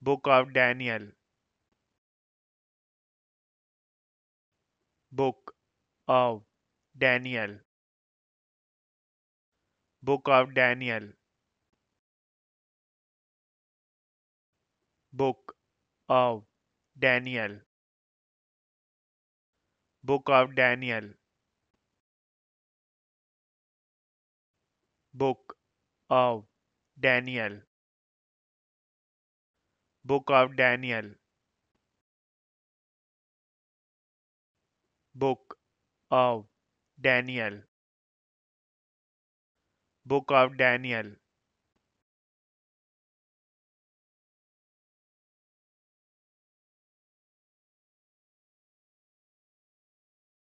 Book of Daniel. Book of Daniel. Book of Daniel. Book of Daniel. Book of Daniel. Book of Daniel. Book of Daniel. Book of Daniel. Book of Daniel.